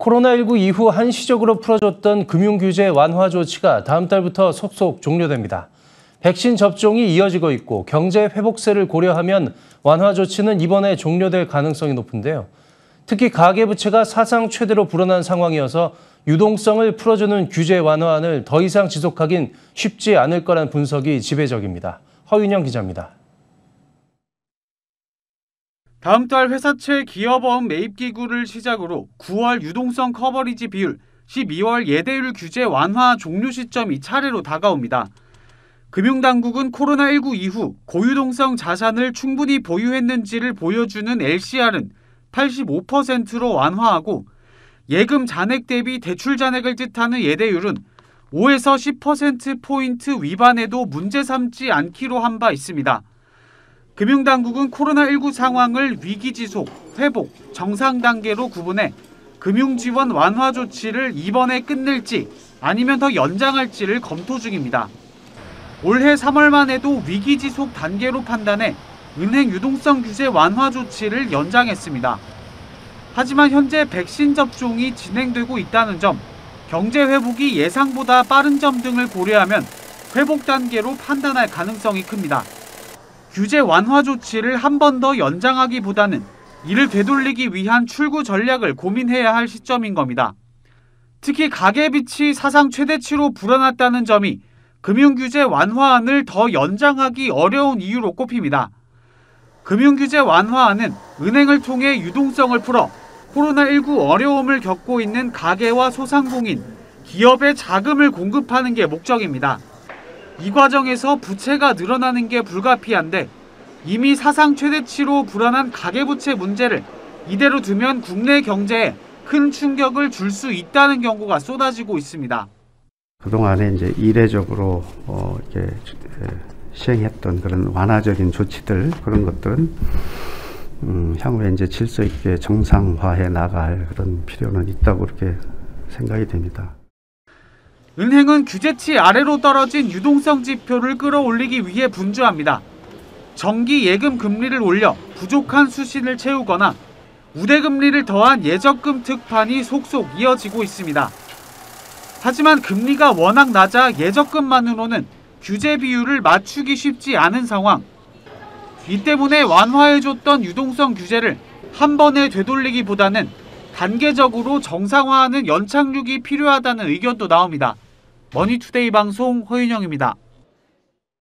코로나19 이후 한시적으로 풀어줬던 금융규제 완화 조치가 다음 달부터 속속 종료됩니다. 백신 접종이 이어지고 있고 경제 회복세를 고려하면 완화 조치는 이번에 종료될 가능성이 높은데요. 특히 가계부채가 사상 최대로 불어난 상황이어서 유동성을 풀어주는 규제 완화안을 더 이상 지속하긴 쉽지 않을 거란 분석이 지배적입니다. 허윤영 기자입니다. 다음 달 회사채 기업어음 매입기구를 시작으로 9월 유동성 커버리지 비율, 12월 예대율 규제 완화 종료 시점이 차례로 다가옵니다. 금융당국은 코로나19 이후 고유동성 자산을 충분히 보유했는지를 보여주는 LCR은 85%로 완화하고 예금 잔액 대비 대출 잔액을 뜻하는 예대율은 5에서 10%포인트 위반에도 문제 삼지 않기로 한 바 있습니다. 금융당국은 코로나19 상황을 위기지속, 회복, 정상 단계로 구분해 금융지원 완화 조치를 이번에 끝낼지 아니면 더 연장할지를 검토 중입니다. 올해 3월만 해도 위기지속 단계로 판단해 은행 유동성 규제 완화 조치를 연장했습니다. 하지만 현재 백신 접종이 진행되고 있다는 점, 경제 회복이 예상보다 빠른 점 등을 고려하면 회복 단계로 판단할 가능성이 큽니다. 규제 완화 조치를 한 번 더 연장하기보다는 이를 되돌리기 위한 출구 전략을 고민해야 할 시점인 겁니다. 특히 가계빚이 사상 최대치로 불어났다는 점이 금융규제 완화안을 더 연장하기 어려운 이유로 꼽힙니다. 금융규제 완화안은 은행을 통해 유동성을 풀어 코로나19 어려움을 겪고 있는 가계와 소상공인, 기업에 자금을 공급하는 게 목적입니다. 이 과정에서 부채가 늘어나는 게 불가피한데 이미 사상 최대치로 불어난 가계부채 문제를 이대로 두면 국내 경제에 큰 충격을 줄 수 있다는 경고가 쏟아지고 있습니다. 그동안에 이제 이례적으로 이렇게 시행했던 그런 완화적인 조치들, 그런 것들은 향후에 이제 질서 있게 정상화해 나갈 그런 필요는 있다고 그렇게 생각이 됩니다. 은행은 규제치 아래로 떨어진 유동성 지표를 끌어올리기 위해 분주합니다. 정기 예금 금리를 올려 부족한 수신을 채우거나 우대금리를 더한 예적금 특판이 속속 이어지고 있습니다. 하지만 금리가 워낙 낮아 예적금만으로는 규제 비율을 맞추기 쉽지 않은 상황. 이 때문에 완화해줬던 유동성 규제를 한 번에 되돌리기보다는 단계적으로 정상화하는 연착륙이 필요하다는 의견도 나옵니다. 머니투데이 방송 허윤영입니다.